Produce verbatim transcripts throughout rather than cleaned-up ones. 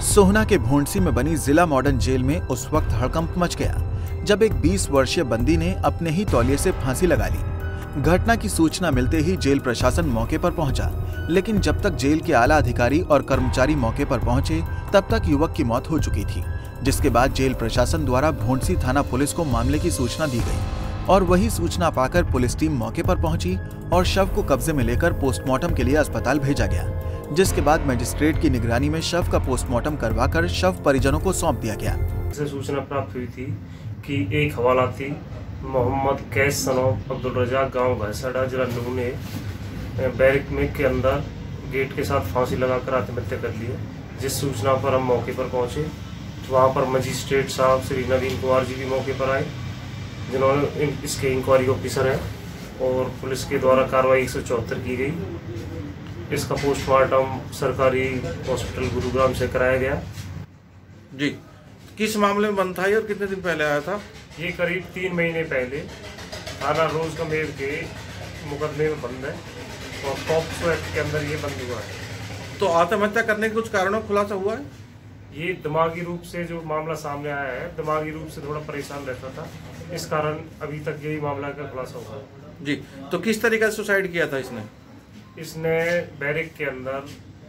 सोहना के भोंडसी में बनी जिला मॉडर्न जेल में उस वक्त हड़कंप मच गया जब एक बीस वर्षीय बंदी ने अपने ही तौलिए से फांसी लगा ली। घटना की सूचना मिलते ही जेल प्रशासन मौके पर पहुंचा, लेकिन जब तक जेल के आला अधिकारी और कर्मचारी मौके पर पहुंचे तब तक युवक की मौत हो चुकी थी, जिसके बाद जेल प्रशासन द्वारा भोंडसी थाना पुलिस को मामले की सूचना दी गई और वही सूचना पाकर पुलिस टीम मौके पर पहुंची और शव को कब्जे में लेकर पोस्टमार्टम के लिए अस्पताल भेजा गया, जिसके बाद मजिस्ट्रेट की निगरानी में शव का पोस्टमार्टम करवाकर शव परिजनों को सौंप दिया गया। से सूचना प्राप्त हुई थी कि एक हवालाती मोहम्मद कैस सनो अब्दुल रजाक गांव घैसाड़ा जिला नूह ने बैरक में के अंदर गेट के साथ फांसी लगाकर आत्महत्या कर ली है। जिस सूचना पर हम मौके पर पहुंचे तो वहां पर मजिस्ट्रेट साहब श्री नवीन कुमार जी भी मौके पर आए, जिन्होंने इसके इंक्वायरी ऑफिसर हैं, और पुलिस के द्वारा कार्रवाई एक सौ चौहत्तर की गई। इसका पोस्टमार्टम सरकारी हॉस्पिटल गुरुग्राम से कराया गया। जी, किस मामले में बंद था और कितने दिन पहले आया था? ये करीब तीन महीने पहले थाना रोज कमेर के मुकदमे में बंद है और पॉक्सो एक्ट के अंदर ये बंद हुआ है। तो आत्महत्या करने के कुछ कारणों खुलासा हुआ है? ये दिमागी रूप से जो मामला सामने आया है, दिमागी रूप से थोड़ा परेशान रहता था, इस कारण अभी तक यही मामला का खुलासा हुआ है। जी, तो किस तरीके से सुसाइड किया था इसने? इसने बैरक के अंदर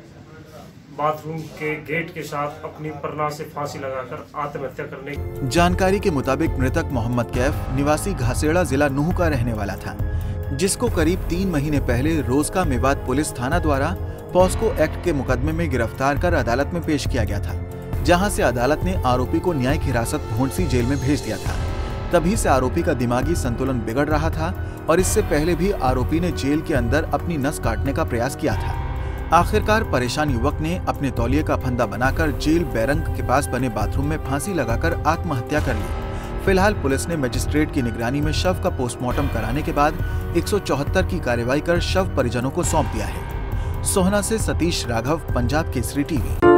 बाथरूम के गेट के साथ अपनी परना से फांसी लगाकर आत्महत्या करने। जानकारी के मुताबिक मृतक मोहम्मद कैफ निवासी घासेड़ा जिला नूह का रहने वाला था, जिसको करीब तीन महीने पहले रोजका मेवात पुलिस थाना द्वारा पॉस्को एक्ट के मुकदमे में गिरफ्तार कर अदालत में पेश किया गया था, जहां से अदालत ने आरोपी को न्यायिक हिरासत भोंडसी जेल में भेज दिया था। तभी से आरोपी का दिमागी संतुलन बिगड़ रहा था और इससे पहले भी आरोपी ने जेल के अंदर अपनी नस काटने का प्रयास किया था। आखिरकार परेशान युवक ने अपने तौलिए का फंदा बनाकर जेल बैरंग के पास बने बाथरूम में फांसी लगाकर आत्महत्या कर ली। फिलहाल पुलिस ने मजिस्ट्रेट की निगरानी में शव का पोस्टमार्टम कराने के बाद एक सौ चौहत्तर की कार्रवाई कर शव परिजनों को सौंप दिया है। सोहना से सतीश राघव, पंजाब केसरी टीवी।